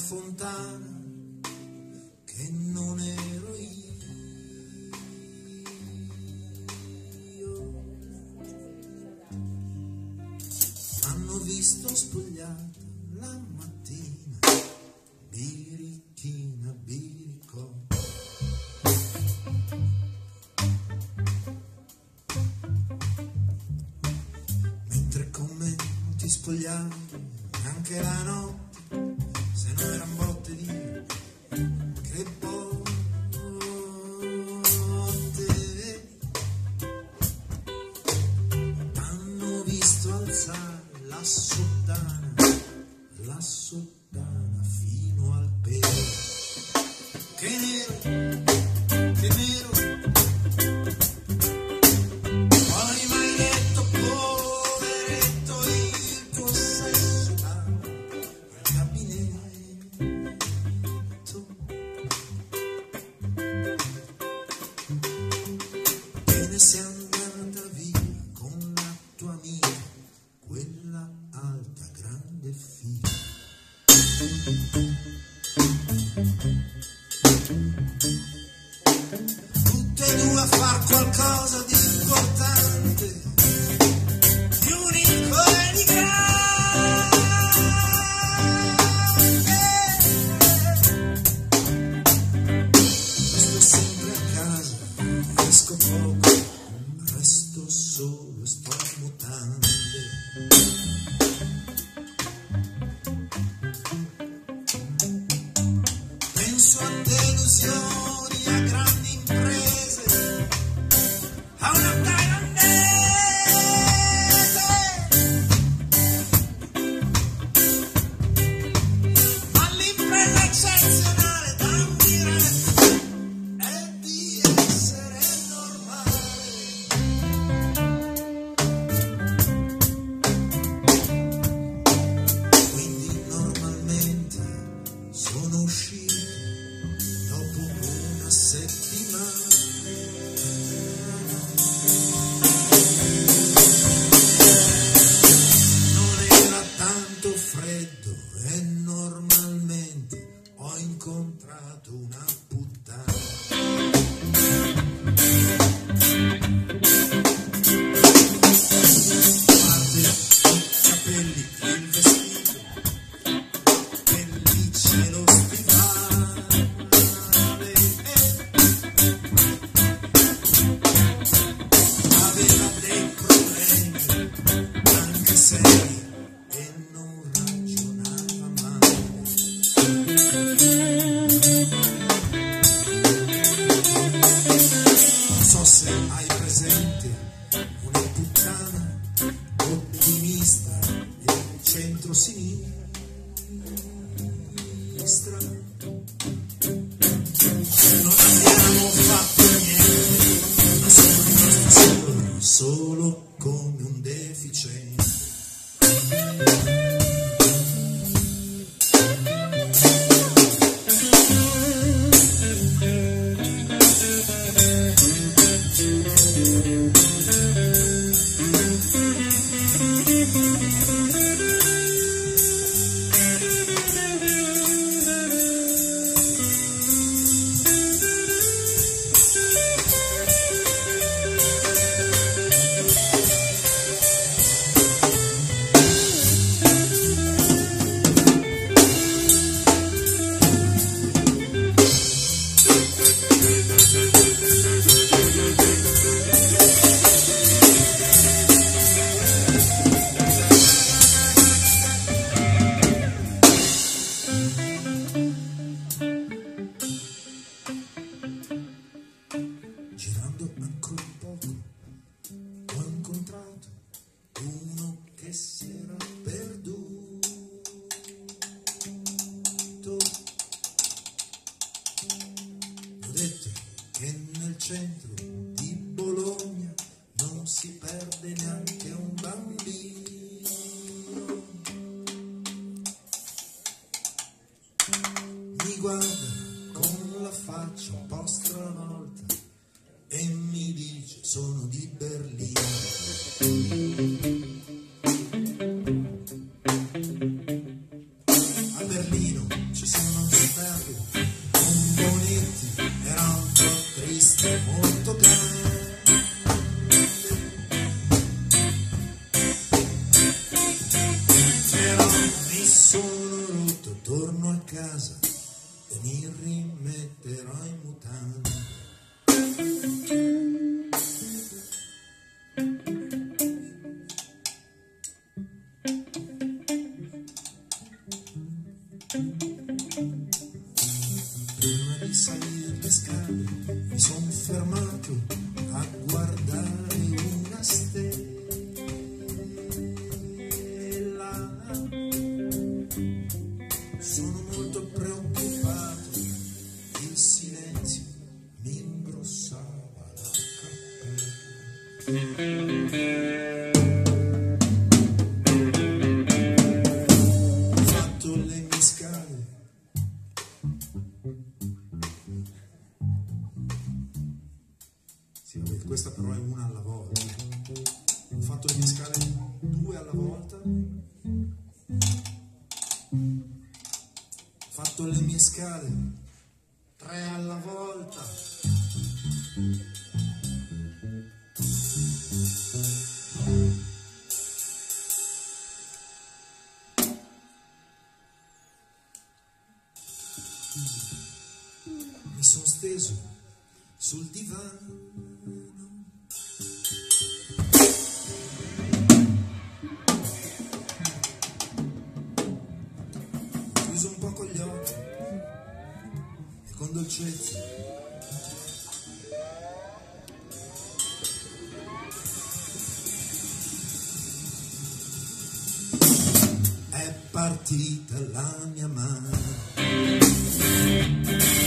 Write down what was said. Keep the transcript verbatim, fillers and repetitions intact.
fontana che non ero io. M'hanno visto spogliata la mattina, birichina, biricò. Mentre con me non ti spogliavi anche la notte, se non eran botte di che botte. Hanno visto alzare la sottana, la sottana fino al pelo. Che nero, che nero. Poi m'hai detto, poveretto, il tuo sesso al gabinetto. Te ne sei andata via con la tua amica, quella alta, grande figlia. Tutte e due a far qualcosa di importante, di unico e di grande. Sto sempre a casa, esco poco, resto solo, sto in mutande. Penso a delusioni, a grandi imprese, a una thailandese, ma l'impresa eccezionale da dire è di essere normale. Quindi normalmente sono uscito dopo una settimana. Non era tanto freddo e normalmente ho incontrato una puttana. Guardi i capelli, il vestito, pellicce e lo stivale. Aveva dei problemi anche seri e non ragionava mai. Non so se hai presente una puttana ottimista del centro-sinistra. Non abbiamo fatto niente, non sono rimasto solo, solo come un deficiente. Girando ancora un poco ho incontrato uno che si era perduto. Ho detto che nel centro di Bologna non si perde neanche un bambino. Mi guarda con la faccia un po' stravolta e mi dice sono di Berlino. A Berlino ci si casa e mi rimetterò in mutande. Prima di salire le scale mi sono fermato a guardare una stella. Sono molto preoccupato, il silenzio mi ingrossava la cappella. Ho fatto le mie scale, sì, vabbè, questa però è una alla volta. Ho fatto le mie scale due alla volta. Ho fatto le mie scale tre alla volta. Mi sono steso sul divano, chiuso un poco gli occhi e con dolcezza è partita la mia mano.